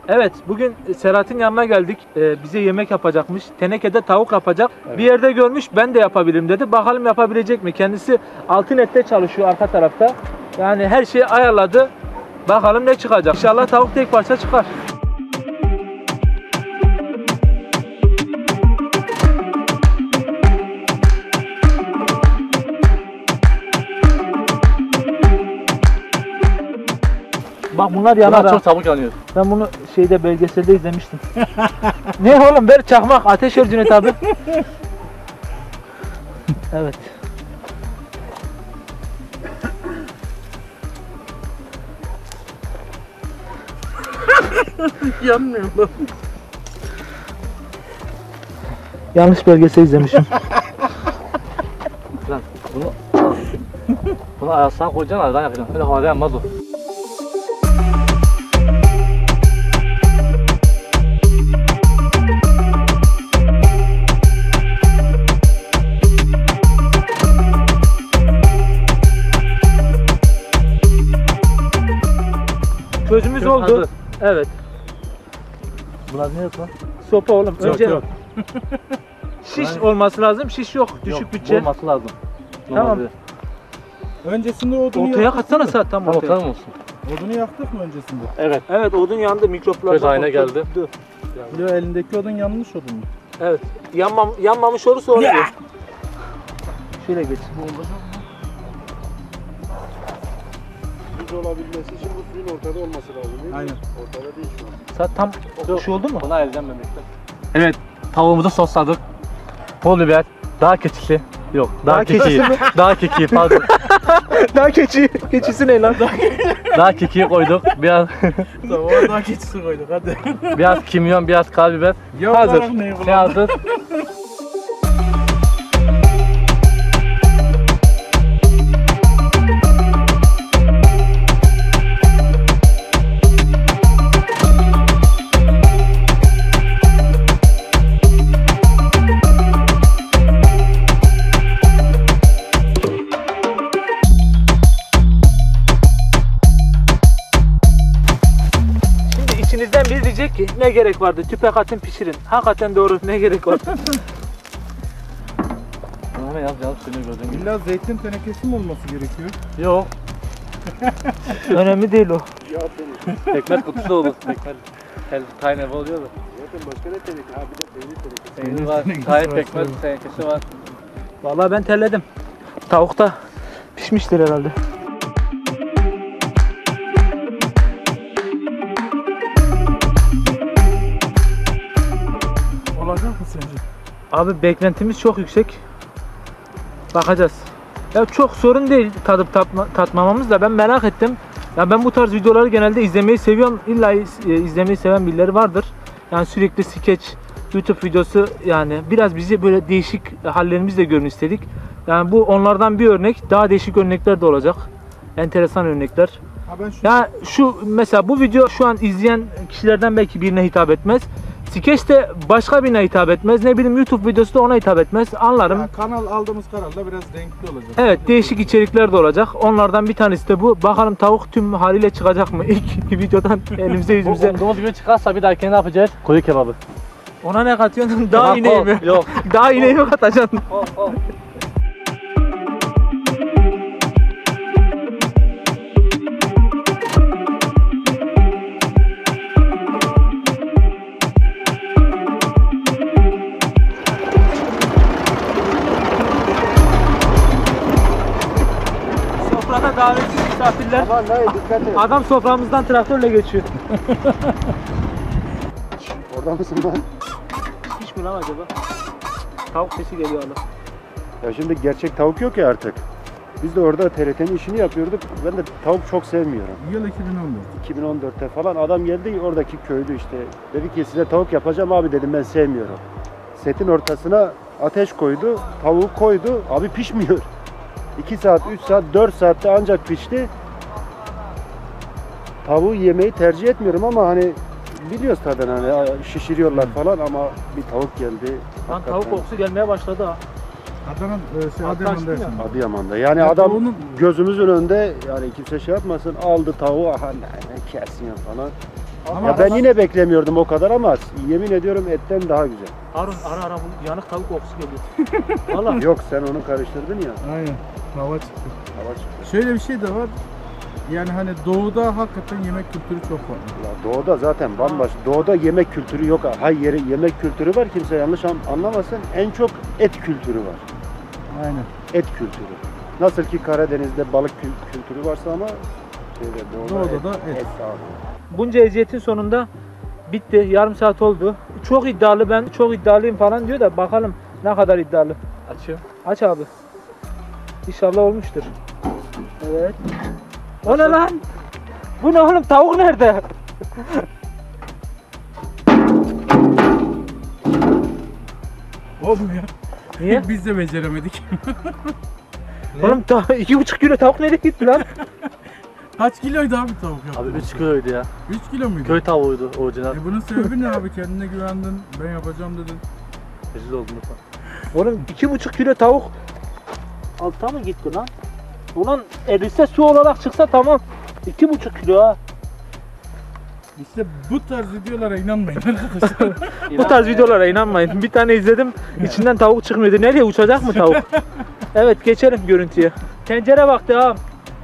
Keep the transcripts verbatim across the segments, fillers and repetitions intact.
Evet, bugün Serhat'ın yanına geldik. Ee, bize yemek yapacakmış. Tenekede tavuk yapacak. Evet. Bir yerde görmüş, ben de yapabilirim dedi. Bakalım yapabilecek mi? Kendisi Altınet'te çalışıyor arka tarafta. Yani her şeyi ayarladı. Bakalım ne çıkacak. İnşallah tavuk tek parça çıkar. Bak bunlar yanar. Çok çabuk yanıyor. Ben bunu şeyde belgeselde izlemiştim. Ne oğlum, ver çakmak, ateş ver Cüneyt abi. Evet. Yanmıyor lan. Yanlış belgesel izlemişim. Lan bunu bunu ayasına koyacaksın, aradan yakacaksın. Öyle havada yanmaz o. Çözümüz oldu. Hazır. Evet. Bunlar ne yok lan? Sopa oğlum. Yok, Önce yok. şiş olması lazım. Şiş yok. Düşük Yok, bütçe. olması lazım. Tamam. Normalde. Öncesinde odunu Ortaya yaktık katsana mı? saat tam Tam ortaya. ortadan olsun. Odunu yaktık mı öncesinde? Evet. Evet, odun yandı, mikroplar. Köz haline geldi. Yo, elindeki odun yanmış odun mu? Evet. Yanmam, yanmamış olursa onu geç. Şöyle geç. Düz olabilmesi için bu suyun ortada olması lazım değil mi? Aynen. Ortada değil şu an. Saat tam şu oldu mu? Bunu ayıracağım ben bekle. Evet. Tavuğumuzu sosladık. Pul biber. Dağ keçisi. Yok. Dağ, Dağ kekiği. keçisi mi? Dağ kekiği pardon. Daha keçi. Keçisi ne lan? Dağ kekiği koyduk. Biraz Tamam, daha keçisi koyduk hadi. biraz kimyon, biraz karabiber. Yok, Hazır. olarak neyi Şey kullandın? hazır. Şimdi içinizden biri diyecek ki ne gerek vardı? Tüpek atın pişirin. Hakikaten doğru, ne gerek var? Bunu hemen yaz yaz seni gördüm. İlla zeytin tenekesi mi olması gerekiyor? Yok. Önemli değil o. Ya teneke. Pekmez kutusu olur. Pekmez. Tel tane oluyor da. Zaten başka ne teneke? Ha bir de peynir tenekesi. Peynir var. tenekesi Tayyip var, pekmez tabii. tenekesi var. Vallahi ben terledim. Tavuk da pişmiştir herhalde. Olacak mı sence? Abi beklentimiz çok yüksek. Bakacağız. Ya çok sorun değil tadıp tatma, tatmamamız da, ben merak ettim. Ya ben bu tarz videoları genelde izlemeyi seviyorum. İlla e, izlemeyi seven birileri vardır. Yani sürekli skeç, YouTube videosu, yani biraz bizi böyle değişik hallerimizle görün istedik. Yani bu onlardan bir örnek. Daha değişik örnekler de olacak. Enteresan örnekler. Ha ben şu Ya şu mesela bu video şu an izleyen kişilerden belki birine hitap etmez. Skeç de başka birine hitap etmez. Ne bileyim YouTube videosu da ona hitap etmez. Anlarım. ya, kanal aldığımız kanalda biraz renkli olacak. Evet, değişik içerikler de olacak. Onlardan bir tanesi de bu. Bakalım tavuk tüm haliyle çıkacak mı? İlk videodan elimize yüzümüze. Umduğumuz gibi çıkarsa bir dahaki ne yapacağız? Koyu kebabı. Ona ne katıyorsun? Daha ineği mi? Yok. Daha ineği mi katacaksın? Oh, oh. Sofrada davetsiz misafirler. Aman dayı dikkat et. Adam soframızdan traktörle geçiyor. Orada mısın lan? Hiç mi lan acaba? Tavuk sesi geliyor hala. Ya şimdi gerçek tavuk yok ya artık. Biz de orada T R T'nin işini yapıyorduk. Ben de tavuk çok sevmiyorum. Yıl iki bin on dört. iki bin on dörtte falan adam geldi, oradaki köylü işte. Dedi ki size tavuk yapacağım abi, dedim ben sevmiyorum. Setin ortasına ateş koydu, tavuğu koydu. Abi pişmiyor. iki saat, üç saat, dört saatte ancak pişti. Tavuğu yemeyi tercih etmiyorum ama hani biliyoruz tadını, hani şişiriyorlar falan, ama bir tavuk geldi. Lan Hakikaten tavuk kokusu gelmeye başladı ha. Adana, e, şey, Hatta Adıyaman'da açtın ya. yaşandı. Adıyaman'da. Yani Ya adam tavuğunun- gözümüzün önünde, yani kimse şey yapmasın, aldı tavuğu, aha ne, ne kesin ya falan. Ama Ya ben yine beklemiyordum o kadar ama yemin ediyorum etten daha güzel. Harun ara ara bu yanık tavuk kokusu geliyor. Valla. Yok sen onu karıştırdın ya. aynen. Hava çıktı. Hava çıktı. Şöyle bir şey de var. Yani hani doğuda hakikaten yemek kültürü çok farklı. Ya doğuda zaten bambaşka. Doğuda yemek kültürü yok. Hay yeri yemek kültürü var. Kimse yanlış an- anlamasın. En çok et kültürü var. Aynen. Et kültürü. Nasıl ki Karadeniz'de balık kül- kültürü varsa ama şeyde doğuda, Doğuda et, da et. et abi. Bunca eziyetin sonunda bitti. Yarım saat oldu. Çok iddialı, ben çok iddialıyım falan diyor da bakalım ne kadar iddialı. Açıyorum. Aç abi. İnşallah olmuştur. Evet. O ne lan? Bu ne oğlum? Tavuk nerede? Olmuyor. Niye? Biz de beceremedik. Oğlum ta iki buçuk kilo tavuk nereye gitti lan? Kaç kiloydu abi tavuk yaptın? Abi üç kiloydu ya. üç kilo muydu? Köy tavuğuydu orijinal. E bunun sebebi ne abi? Kendine güvendin, ben yapacağım dedin. Rezil oldum lütfen. Oğlum iki buçuk kilo tavuk alta mı gitti lan? Ulan erise su olarak çıksa tamam. İki buçuk kilo ha. İşte bu tarz videolara inanmayın arkadaşlar. Bu tarz videolara inanmayın. Bir tane izledim. İçinden tavuk çıkmıyordu. Nereye uçacak mı tavuk? Evet geçelim görüntüye. Tencere vakti ha.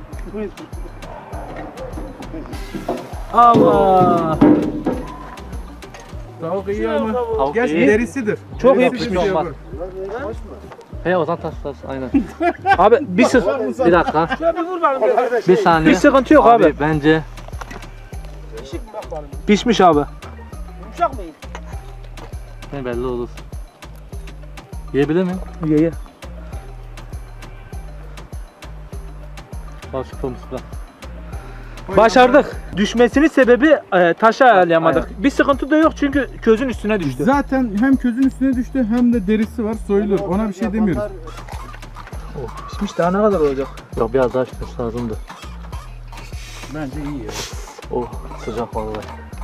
Allah. Tavuk iyi ama Tavuk gerçi iyi. derisidir. Çok iyi Derisi pişmiş. bir şey Olmaz. var. He o zaman tas tas aynen. Abi bir, sı Bir dakika. Bir saniye. bir sıkıntı yok abi. Bence Pişmiş abi. ne belli olur. Yiyebilir miyim? Ye ye. Bak şu tomusla. Başardık. Düşmesinin sebebi e, taşa ayarlayamadık. Bir sıkıntı da yok çünkü közün üstüne düştü. Zaten hem közün üstüne düştü hem de derisi var, soyulur. Ona bir şey demiyoruz. Oh, pişmiş daha ne kadar olacak? Ya biraz daha pişmesi lazımdı. Bence iyi ya. Oh sıcak vallahi.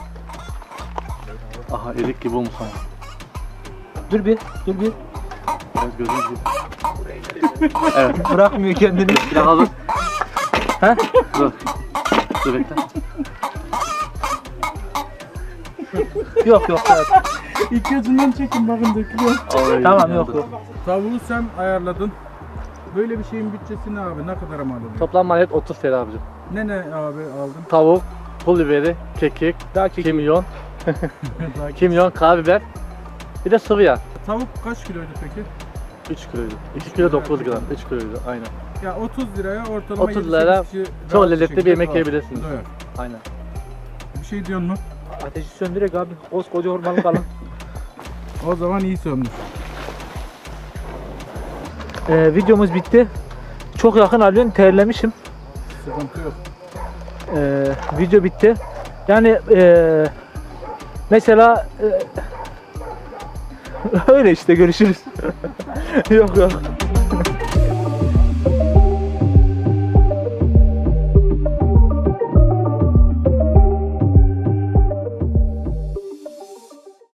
Aha erik gibi olmuş ama. Dur bir, dur bir. Evet gözüm gibi. Bırakmıyor kendini. Bir dakika dur. He? Dur. Dur bekle. Yok yok. Evet. İki ucundan çekin bakın dökülüyor. Vallahi Tamam yandı. yok yok. Tavuğu sen ayarladın. Böyle bir şeyin bütçesi ne abi? Ne kadar mal oluyor? Toplam maliyet otuz T L abicim. Ne ne abi aldın? Tavuk, pul biberi, kekik, Daha kekik. kimyon, kimyon, karabiber. Bir de sıvı yağ. Tavuk kaç kiloydu peki? üç kiloydu. iki kilo dokuz gram. üç kiloydu aynen. Ya otuz liraya ortalama otuz yedi lira sekiz kişi çok rahat lezzetli bir şekilde yemek doyar. yiyebilirsiniz. Doyar. Aynen. Bir şey diyorsun mu? Ateşi söndürek abi. Koskoca ormanlık alan. O zaman iyi söndür. Ee, videomuz bitti. Çok yakın alıyorsun. Terlemişim. Sıkıntı yok. Ee, video bitti. Yani ee, mesela ee, öyle işte görüşürüz. Yok yok.